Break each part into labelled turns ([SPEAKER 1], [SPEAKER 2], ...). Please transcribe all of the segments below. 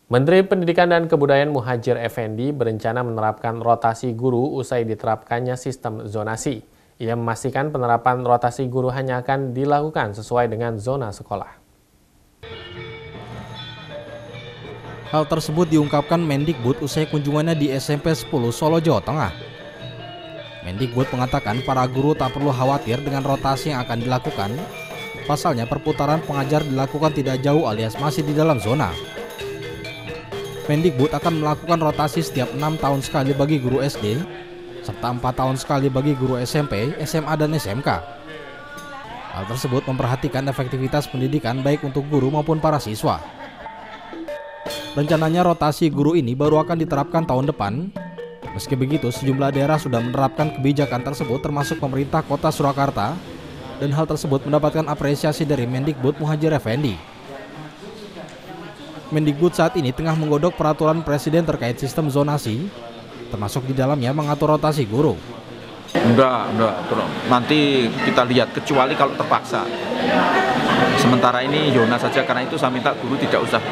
[SPEAKER 1] Menteri Pendidikan dan Kebudayaan Muhadjir Effendi berencana menerapkan rotasi guru usai diterapkannya sistem zonasi. Ia memastikan penerapan rotasi guru hanya akan dilakukan sesuai dengan zona sekolah.
[SPEAKER 2] Hal tersebut diungkapkan Mendikbud usai kunjungannya di SMP 10 Solo, Jawa Tengah. Mendikbud mengatakan para guru tak perlu khawatir dengan rotasi yang akan dilakukan. Pasalnya perputaran pengajar dilakukan tidak jauh alias masih di dalam zona. Mendikbud akan melakukan rotasi setiap 6 tahun sekali bagi guru SD, serta 4 tahun sekali bagi guru SMP, SMA, dan SMK. Hal tersebut memperhatikan efektivitas pendidikan baik untuk guru maupun para siswa. Rencananya rotasi guru ini baru akan diterapkan tahun depan. Meski begitu, sejumlah daerah sudah menerapkan kebijakan tersebut termasuk pemerintah kota Surakarta, dan hal tersebut mendapatkan apresiasi dari Mendikbud Muhadjir Effendi. Mendikbud saat ini tengah menggodok peraturan presiden terkait sistem zonasi, termasuk di dalamnya mengatur rotasi guru.
[SPEAKER 3] Enggak, nanti kita lihat kecuali kalau terpaksa. Sementara ini zona saja, karena itu saya minta guru tidak usah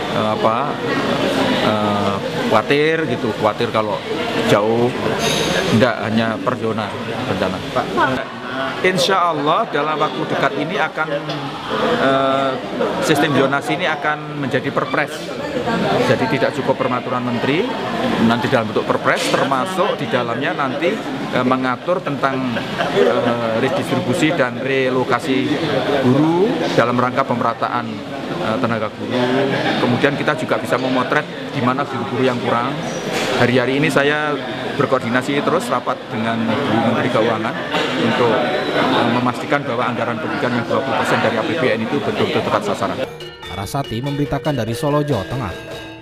[SPEAKER 3] khawatir kalau jauh, enggak, hanya per zona rencana. Pak, insya Allah dalam waktu dekat ini akan sistem zonasi ini akan menjadi perpres. Jadi tidak cukup peraturan menteri, nanti dalam bentuk perpres, termasuk di dalamnya nanti mengatur tentang redistribusi dan relokasi guru dalam rangka pemerataan tenaga guru. Kemudian kita juga bisa memotret di mana guru-guru yang kurang. Hari-hari ini saya berkoordinasi terus rapat dengan Bu Menteri Keuangan untuk memastikan bahwa anggaran pendidikan yang 20% dari APBN itu betul-betul tepat sasaran.
[SPEAKER 2] Arasati memberitakan dari Solo, Jawa Tengah.